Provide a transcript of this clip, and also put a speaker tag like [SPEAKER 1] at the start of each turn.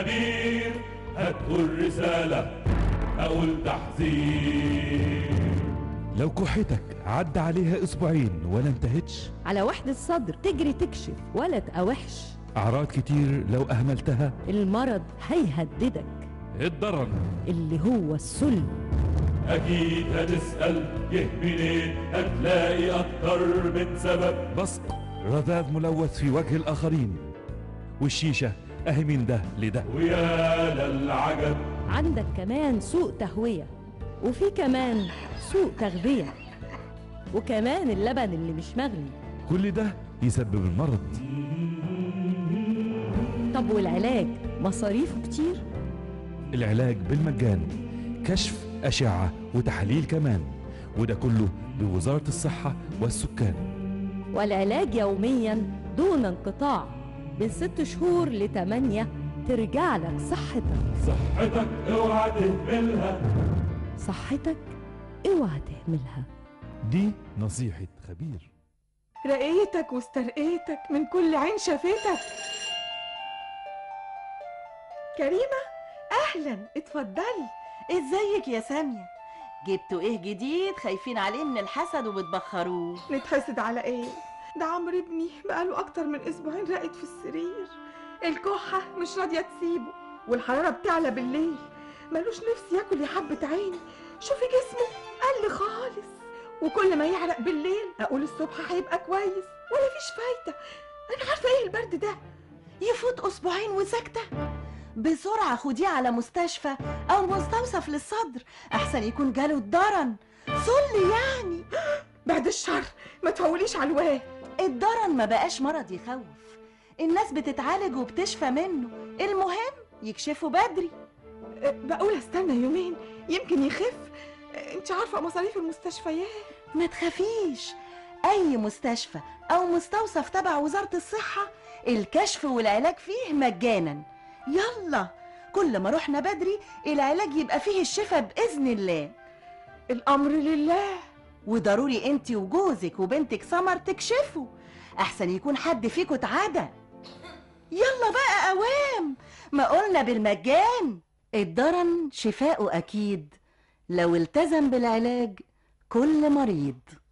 [SPEAKER 1] خبير، هتقول الرسالة أقول تحذير.
[SPEAKER 2] لو كحتك عدى عليها أسبوعين ولا انتهتش،
[SPEAKER 3] على وحدة صدر تجري تكشف ولا تقاوحش،
[SPEAKER 2] أعراض كتير لو أهملتها،
[SPEAKER 3] المرض هيهددك
[SPEAKER 2] الضرر
[SPEAKER 3] اللي هو السل.
[SPEAKER 1] أكيد هتسأل جه منين، هتلاقي أكتر من سبب.
[SPEAKER 2] بصق، رذاذ ملوث في وجه الآخرين، والشيشة أهي من ده لده.
[SPEAKER 1] ويا للعجب،
[SPEAKER 3] عندك كمان سوء تهوية، وفي كمان سوء تغذية، وكمان اللبن اللي مش مغلي.
[SPEAKER 2] كل ده يسبب المرض.
[SPEAKER 3] طب والعلاج مصاريفه كتير؟
[SPEAKER 2] العلاج بالمجان، كشف، أشعة وتحاليل كمان، وده كله بوزارة الصحة والسكان.
[SPEAKER 3] والعلاج يوميا دون انقطاع، من 6 شهور ل8 ترجع لك صحتك.
[SPEAKER 1] صحتك اوعى تهملها،
[SPEAKER 3] صحتك اوعى تهملها.
[SPEAKER 2] دي نصيحة خبير.
[SPEAKER 4] رقيتك واسترقيتك من كل عين شافتك. كريمة أهلا، اتفضلي.
[SPEAKER 5] ازيك يا سامية؟ جبتوا ايه جديد؟ خايفين عليه من الحسد وبتبخروه.
[SPEAKER 4] نتحسد على ايه؟ ده عمرو ابني بقاله أكتر من أسبوعين راقد في السرير، الكحة مش راضية تسيبه، والحرارة بتعلى بالليل، ملوش نفس ياكل يا حبة عيني. شوفي جسمه قل خالص، وكل ما يعرق بالليل أقول الصبح هيبقى كويس، ولا فيش فايدة. أنا عارفة ايه البرد ده.
[SPEAKER 5] يفوت اسبوعين وساكتة؟ بسرعة خديه على مستشفى او مستوصف للصدر، احسن يكون جاله الضرن. صلي يعني.
[SPEAKER 4] بعد الشر، ما تفوليش على الواد.
[SPEAKER 5] الضرن ما بقاش مرض يخوف، الناس بتتعالج وبتشفى منه، المهم يكشفوا بدري.
[SPEAKER 4] بقول استنى يومين يمكن يخف. انت عارفة مصاريف المستشفيات.
[SPEAKER 5] ما تخافيش، اي مستشفى او مستوصف تبع وزارة الصحة الكشف والعلاج فيه مجانا. يلا، كل ما رحنا بدري العلاج يبقى فيه الشفاء بإذن الله.
[SPEAKER 4] الأمر لله.
[SPEAKER 5] وضروري انت وجوزك وبنتك سمر تكشفوا، احسن يكون حد فيكم اتعدى. يلا بقى اوام، ما قلنا بالمجان. الضرن شفاؤه اكيد لو التزم بالعلاج كل مريض.